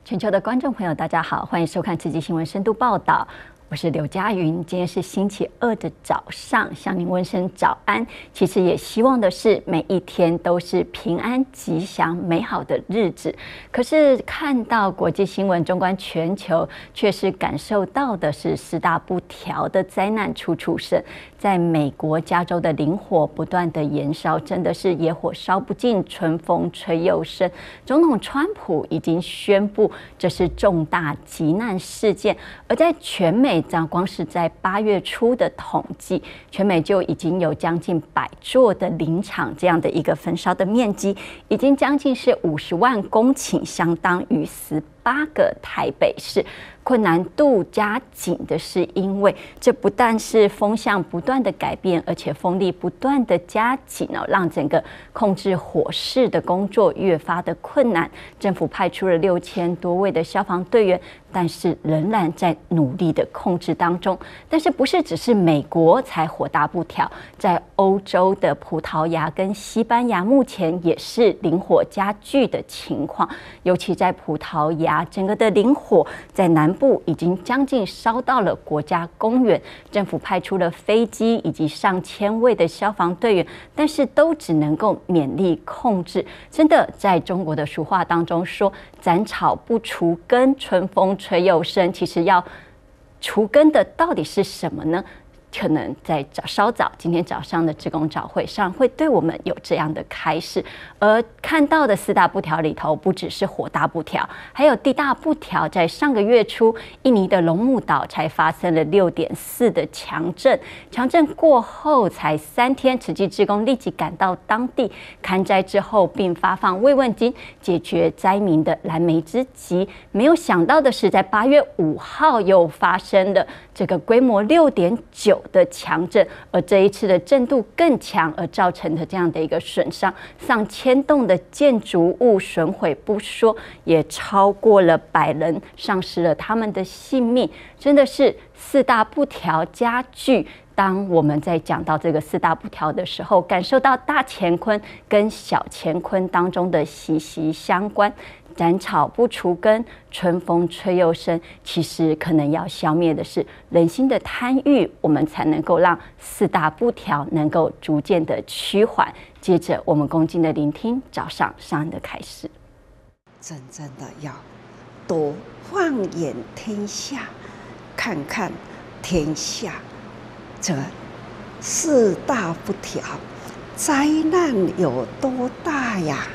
全球的观众朋友，大家好，欢迎收看慈济新闻深度报道。我是刘佳云，今天是星期二的早上，向您问声早安。其实也希望的是每一天都是平安、吉祥、美好的日子。可是看到国际新闻纵观全球，却是感受到的是四大不调的灾难处处生。在美国加州的林火不断的延烧，真的是野火烧不尽，春风吹又生。总统川普已经宣布这是重大急难事件，而在全美，光是在8月初的统计，全美就已经有将近100座的林场，这样的一个焚烧的面积，已经将近是50万公顷，相当于18个台北市。困难度加紧的是，因为这不但是风向不断的改变，而且风力不断的加紧让整个控制火势的工作越发的困难。政府派出了6000多位的消防队员，但是仍然在努力的控制当中。但是不是只是美国才火大不调，在欧洲的葡萄牙跟西班牙目前也是林火加剧的情况，尤其在葡萄牙，整个的林火在南部已经将近烧到了国家公园，政府派出了飞机以及上千位的消防队员，但是都只能够勉力控制。真的，在中国的俗话当中说，斩草不除根，春风吹又生。其实要除根的到底是什么呢？可能在稍早今天早上的志工早会上会对我们有这样的开示。而看到的四大不调里头，不只是火大不调，还有地大不调。在上个月初，印尼的龙目岛才发生了6.4的强震，强震过后才3天，慈济志工立即赶到当地勘灾之后，并发放慰问金，解决灾民的燃眉之急。没有想到的是，在8月5号又发生了这个规模6.9的强震，而这一次的震度更强，而造成的这样的一个损伤，上千栋的建筑物损毁不说，也超过了100人丧失了他们的性命。真的是四大不调加剧。当我们在讲到这个四大不调的时候，感受到大乾坤跟小乾坤当中的息息相关。斩草不除根，春风吹又生。其实可能要消灭的是人心的贪欲，我们才能够让四大不调能够逐渐的趋缓。接着，我们恭敬的聆听早上上人的开示。 真正的要多放眼天下，看看天下这四大不调，灾难有多大呀？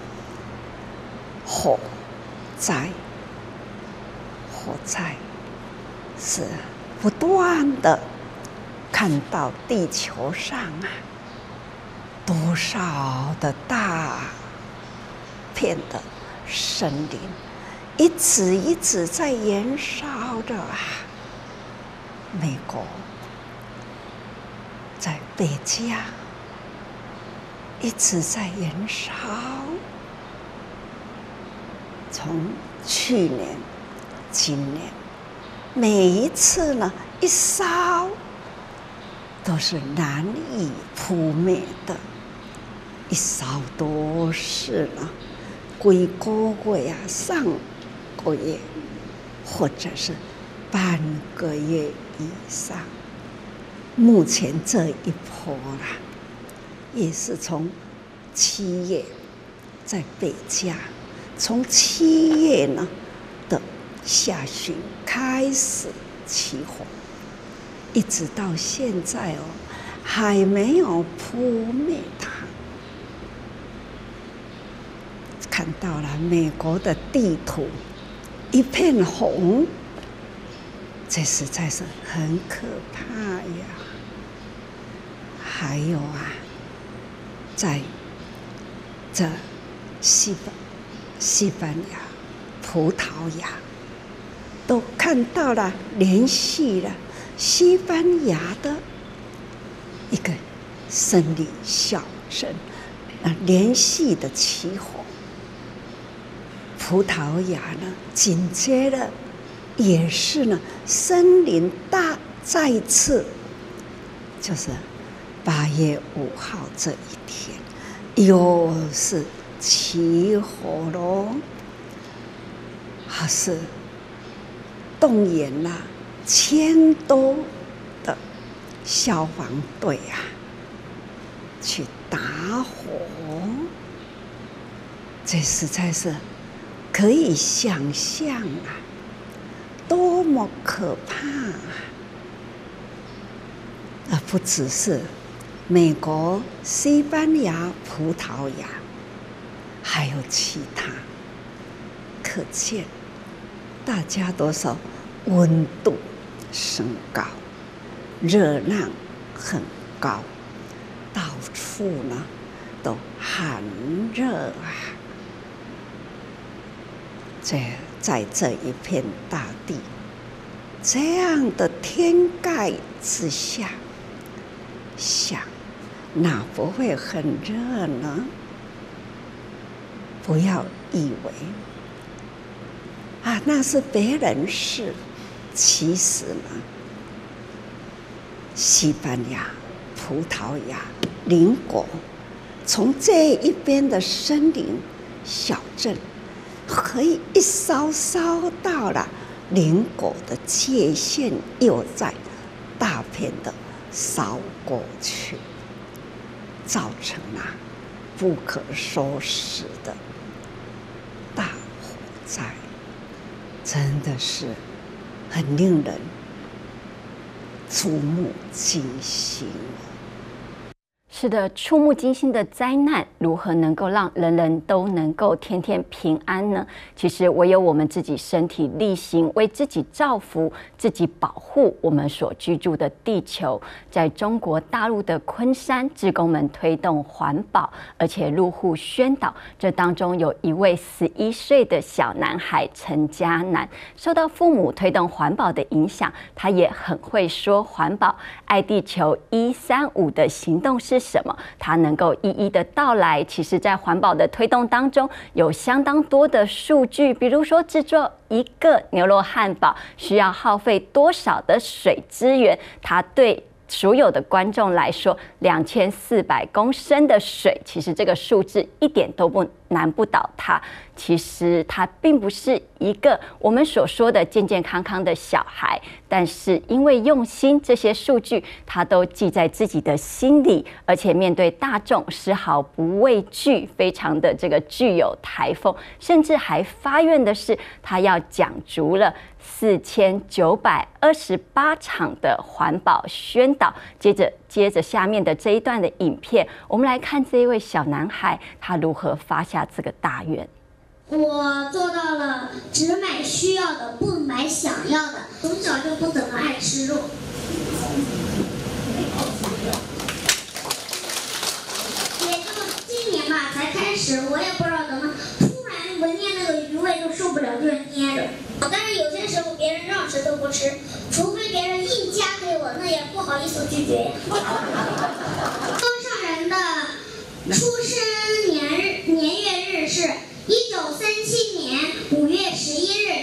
火灾是不断的看到地球上多少的大片的森林，一直在燃烧着美国在北加一直在燃烧。从去年、今年，每一次呢，一烧都是难以扑灭的，一烧都是呢，几个月上个月，或者是半个月以上。目前这一波啦，也是从7月在北加。从7月呢的下旬开始起火，一直到现在还没有扑灭它。看到了美国的地图一片红，这实在是很可怕呀。还有在这西班牙、葡萄牙都看到了，连续了西班牙的一个森林小镇连续的起火。葡萄牙呢，紧接着也是呢，森林再一次，就是8月5号这一天，又是起火喽。 他是动员了1000多的消防队啊，去打火，这实在是可以想象啊，多么可怕啊！而不只是美国、西班牙、葡萄牙，还有其他，可见大家都说温度升高，热浪很高，到处呢都寒热啊。在这一片大地，这样的天盖之下，想哪不会很热呢？不要以为啊，那是别人事。其实呢，西班牙、葡萄牙邻国，从这一边的森林小镇，可以一烧烧到了邻国的界限，又在大片的烧过去，造成了不可收拾的大火灾，真的是很令人触目惊心。 是的，触目惊心的灾难，如何能够让人人都能够天天平安呢？其实唯有我们自己身体力行，为自己造福，自己保护我们所居住的地球。在中国大陆的昆山，志工们推动环保，而且入户宣导。这当中有一位11岁的小男孩陈嘉南，受到父母推动环保的影响，他也很会说环保。爱地球135的行动是什么？它能够一一的道来。其实，在环保的推动当中，有相当多的数据，比如说制作一个牛肉汉堡需要耗费多少的水资源，它对所有的观众来说，2400公升的水，其实这个数字一点都不难不倒他。其实他并不是一个我们所说的健健康康的小孩，但是因为用心，这些数据他都记在自己的心里，而且面对大众丝毫不畏惧，非常的这个具有台风，甚至还发愿的是他要讲足了4928场的环保宣导。接着下面的这一段的影片，我们来看这一位小男孩他如何发下这个大愿。 我做到了只买需要的，不买想要的。从小就不怎么爱吃肉，也就今年吧才开始，我也不知道怎么突然闻见那个鱼味就受不了，就捏着。但是有些时候别人让吃都不吃，除非别人硬加给我，那也不好意思拒绝。东上人的出生年月日是1937年5月11日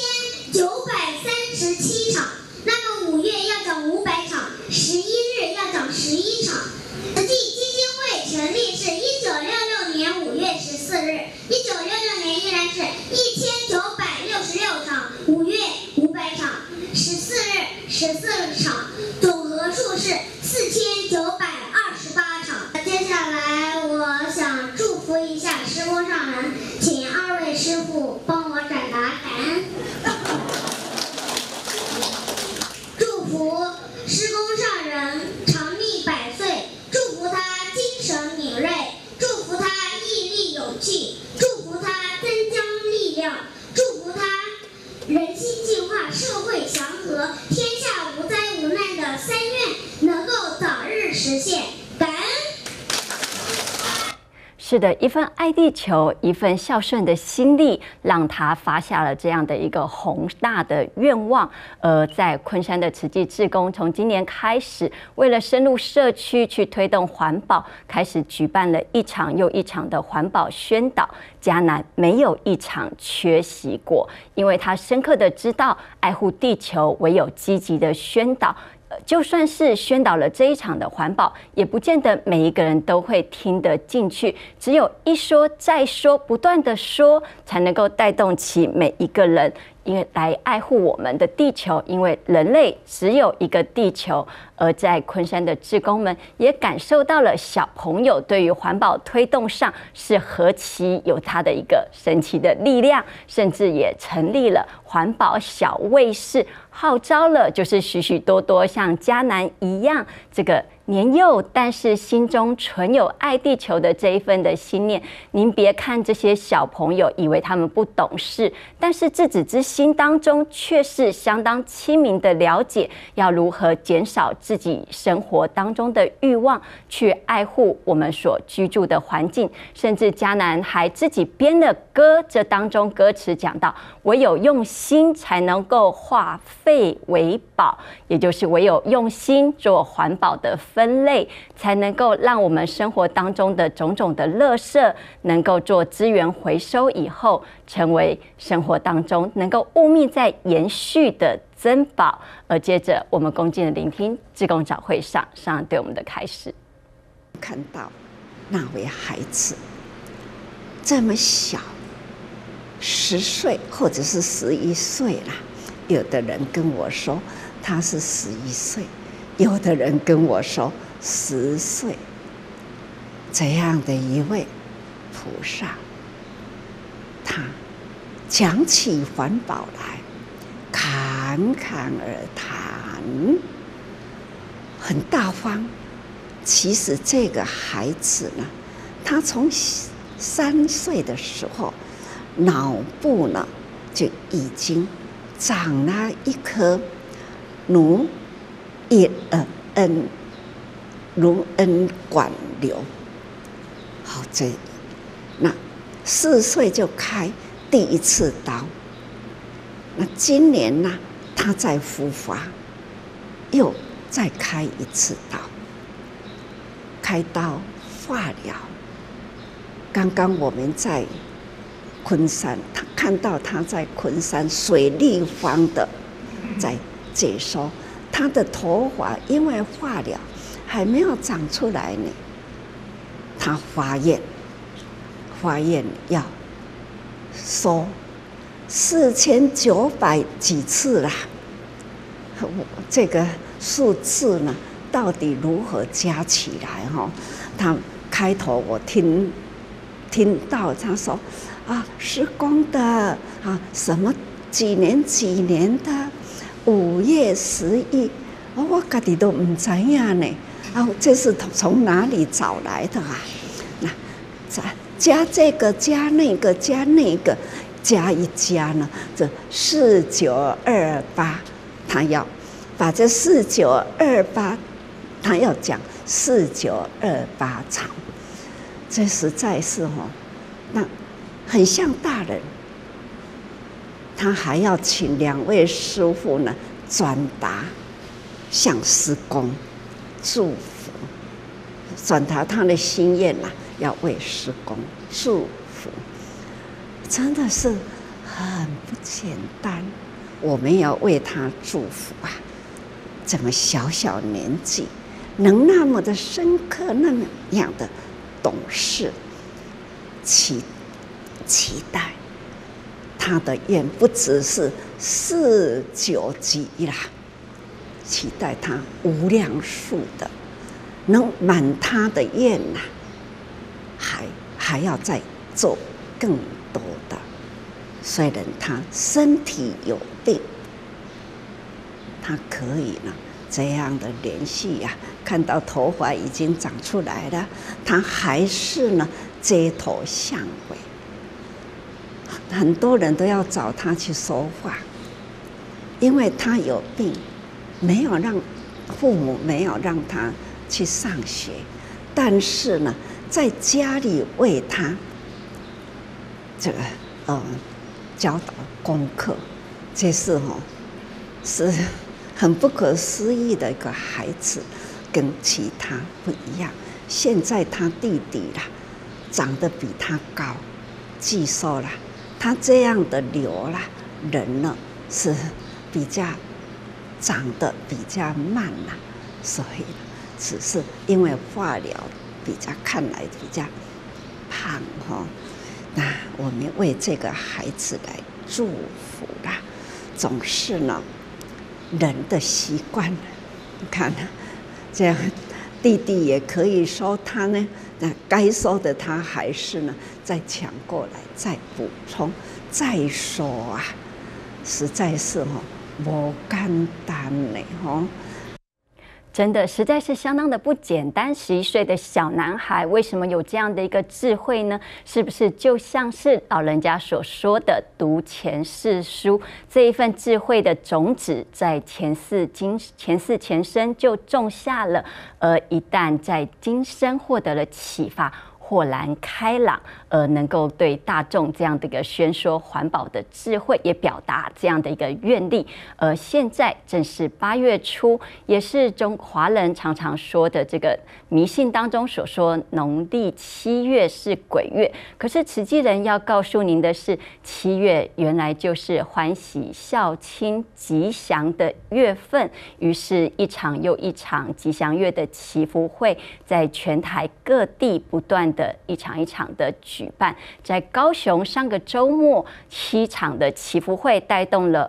，1937场。那么5月要涨500场，11日要涨11场。慈济基金会成立是1966年5月14日，1966年依然是1966场，5月500场，14日14场，总和数是4928场。接下来我想祝福一下施工上人，请2位师傅帮我转达感恩。祝福施工上人长命百岁，祝福他精神敏锐，祝福他毅力勇气，祝福他增强力量，祝福他人心净化，社会祥和，天下无灾无难的3愿能够早日实现。感恩。 是的，一份爱地球，一份孝顺的心力，让他发下了这样的一个宏大的愿望。在昆山的慈济志工，从今年开始，为了深入社区去推动环保，开始举办了一场又一场的环保宣导。嘉南没有一场缺席过，因为他深刻的知道，爱护地球唯有积极的宣导， 就算是宣导了这一场的环保，也不见得每一个人都会听得进去。只有一说再说，不断的说，才能够带动起每一个人，因为来爱护我们的地球，因为人类只有一个地球。而在昆山的志工们也感受到了小朋友对于环保推动上是何其有他的一个神奇的力量，甚至也成立了环保小卫士，号召了就是许许多多像嘉南一样这个年幼但是心中存有爱地球的这一份的心念。您别看这些小朋友以为他们不懂事，但是自己之心当中却是相当亲民的了解要如何减少自己生活当中的欲望，去爱护我们所居住的环境。甚至嘉南还自己编了歌，这当中歌词讲到，唯有用心才能够化废为宝，也就是唯有用心做环保的分类，才能够让我们生活当中的种种的垃圾能够做资源回收以后，成为生活当中能够物命在延续的珍宝。而接着我们恭敬的聆听志工早会上对我们的开始。 看到那位孩子这么小，10岁或者是11岁啦，有的人跟我说他是11岁，有的人跟我说10岁，这样的一位菩萨，他讲起环保来侃侃而谈，很大方。其实这个孩子呢，他从3岁的时候，脑部呢就已经长了一颗卢恩管瘤。好，那4岁就开第一次刀。那今年呢，他在复发，又再开一次刀。开刀化疗。刚刚我们在昆山，他看到他在昆山水立方的在解说，他的头发因为化疗还没有长出来呢，他发愿要收4900几次啦。这个数字呢，到底如何加起来？他开头我听到他说施工的什么几年的5月11，我自己都不知道呢。这是从哪里找来的啊？那加这个加那个加那个加一加呢，这4928，他要把这4928，他要讲4928场，这实在是那很像大人。他还要请2位师父呢转达向施工祝福，转达他的心愿要为施工祝福，真的是很不简单。我们要为他祝福这么小年纪，能那么的深刻，那么样的懂事，期待他的愿不只是49几啦，期待他无量数的能满他的愿还要再做更多的。虽然他身体有病，他可以呢这样的连续看到头发已经长出来了，他还是呢街头巷尾，很多人都要找他去说话，因为他有病，没有让父母没有让他去上学，但是呢在家里为他这个教导功课，这是是很不可思议的一个孩子，跟其他不一样。现在他弟弟长得比他高，据说他这样的瘤人呢是比较长得比较慢啦，所以只是因为化疗比较看来比较胖哈。那我们为这个孩子来祝福啦。总是呢，人的习惯，你看这样，弟弟也可以说他呢，那该说的他还是呢再抢过来，再补充，再说啊，实在是不简单呢真的实在是相当的不简单。11岁的小男孩为什么有这样的一个智慧呢？是不是就像是老人家所说的“读前世书”这一份智慧的种子，在前世生就种下了，而一旦在今生获得了启发，豁然开朗，能够对大众这样的一个宣说环保的智慧，也表达这样的一个愿力。现在正是8月初，也是华人常常说的这个迷信当中所说，农历7月是鬼月。可是慈济人要告诉您的是，7月原来就是欢喜、孝亲、吉祥的月份。于是，一场又一场吉祥月的祈福会，在全台各地不断的一场一场的举办。在高雄上个周末7场的祈福会，带动了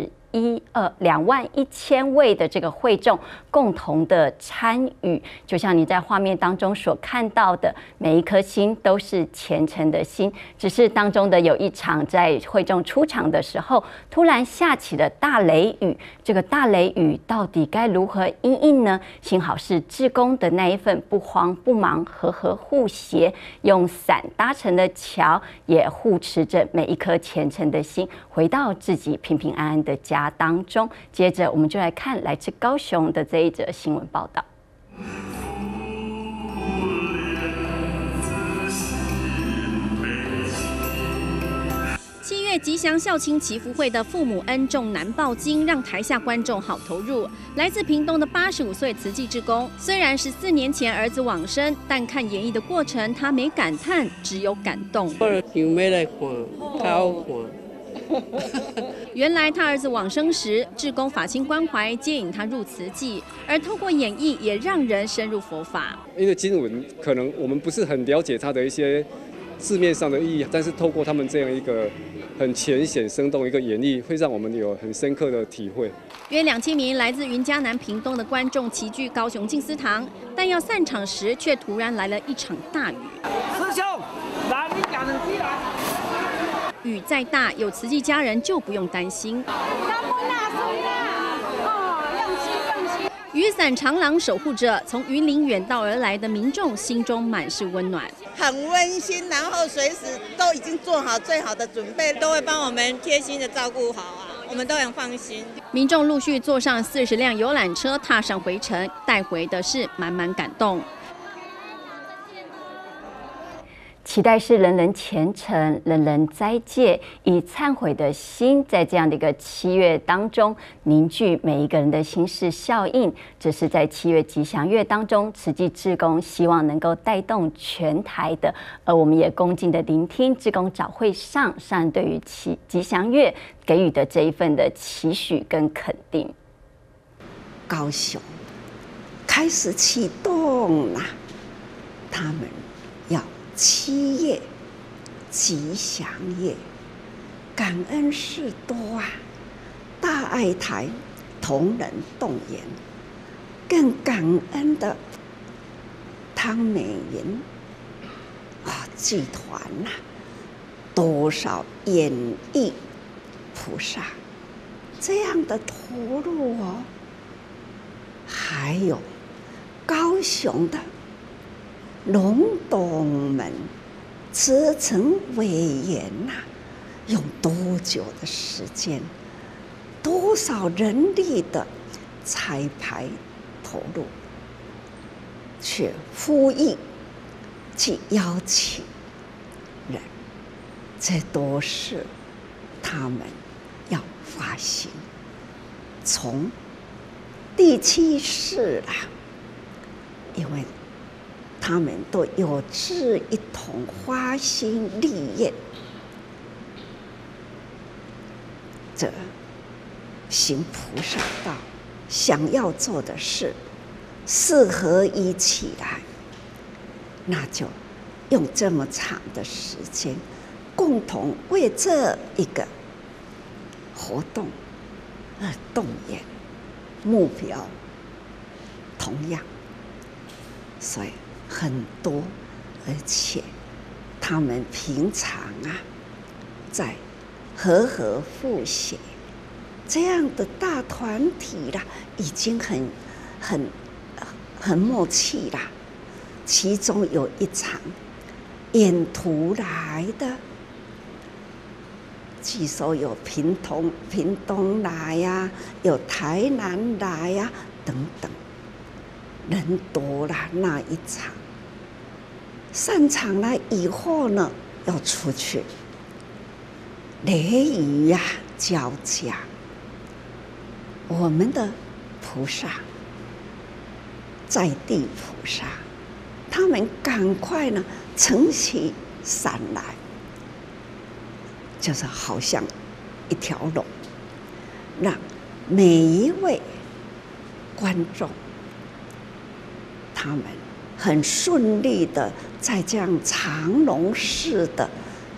21000位的这个会众共同的参与，就像你在画面当中所看到的，每一颗心都是虔诚的心。只是当中的有一场，在会众出场的时候，突然下起了大雷雨。这个大雷雨到底该如何因应呢？幸好是志工的那一份不慌不忙、和和互协，用伞搭成的桥，也护持着每一颗虔诚的心，回到自己平平安安的家当中。接着我们就来看来自高雄的这一则新闻报道。 7月吉祥孝亲祈福会的父母恩重难报经，让台下观众好投入。来自屏东的85岁慈济志工，虽然14年前儿子往生，但看演绎的过程，他没感叹，只有感动。原来他儿子往生时，志工法亲关怀接引他入慈济，而透过演绎也让人深入佛法。 因为经文可能我们不是很了解它的一些字面上的意义，但是透过他们这样一个很浅显生动一个演绎，会让我们有很深刻的体会。 约2000名来自云嘉南、屏东的观众齐聚高雄静思堂，但要散场时，却突然来了一场大雨。 师兄，来，你讲两句来。 雨再大，有慈济家人就不用担心。雨伞长廊守护着，从云林远道而来的民众心中满是温暖， 很温馨，然后随时都已经做好最好的准备，都会帮我们贴心的照顾好啊，我们都很放心。 民众陆续坐上40辆游览车，踏上回程，带回的是满满感动。 期待是人人虔诚，人人斋戒，以忏悔的心，在这样的一个7月当中凝聚每一个人的心事效应。这是在7月吉祥月当中，慈济志工希望能够带动全台的，而我们也恭敬的聆听志工早会上对于吉祥月给予的这一份的期许跟肯定。 高雄开始启动了，他们要7月吉祥月，感恩事多啊！大爱台同仁动员，更感恩的汤美云剧团呐，多少演艺菩萨这样的投入哦，还有高雄的龙洞门慈诚委员呐，用多久的时间，多少人力的彩排投入，去呼吁，去邀请人，这都是他们要发心，从第7世啦，因为他们都有志一同，发心立业，这行菩萨道， 想要做的事适合一起来，那就用这么长的时间，共同为这一个活动而动员，目标同样，所以很多，而且他们平常在和复写这样的大团体啦，已经很默契啦。其中有一场沿途来的，据说有屏东来呀，有台南来呀，等等，人多啦。那一场散场了以后呢，要出去，雷雨交加。我们的菩萨，在地菩萨，他们赶快呢撑起伞来，就是好像一条龙，让每一位观众，他们很顺利的在这样长龙式的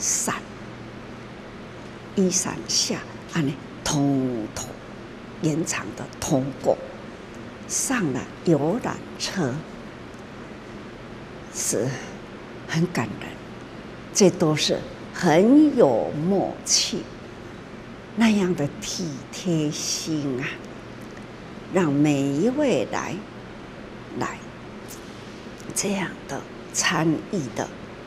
雨伞下，通延长的通过，上了游览车，是很感人。这都是很有默契，那样的体贴心让每一位来这样的参与的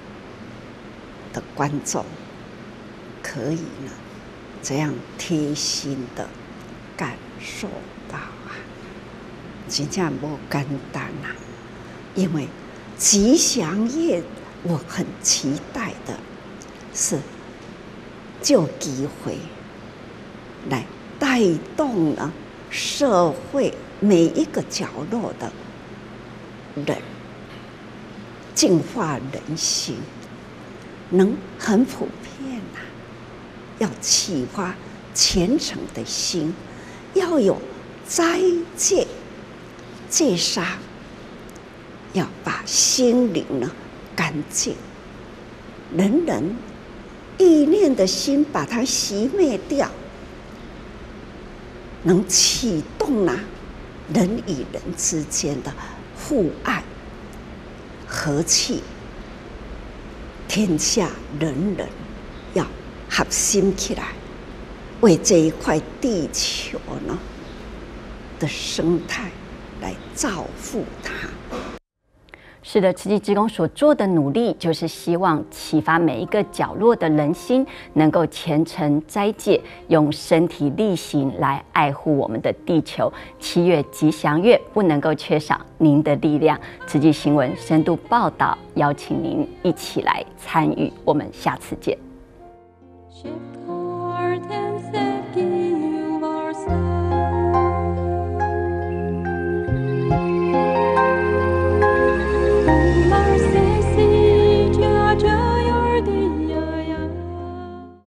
观众，可以呢这样贴心的感受到真正不简单因为吉祥夜，我很期待的是就机会来带动了社会每一个角落的人，净化人心，能很普遍要启发虔诚的心，要有斋戒戒杀，要把心灵呢干净，人人意念的心把它熄灭掉，能启动人与人之间的互爱和气，天下人人要合心起来，为这一块地球呢的生态来造福它。 是的，慈济志工所做的努力，就是希望启发每一个角落的人心，能够虔诚斋戒，用身体力行来爱护我们的地球。7月吉祥月，不能够缺少您的力量。慈济新闻深度报道，邀请您一起来参与。我们下次见。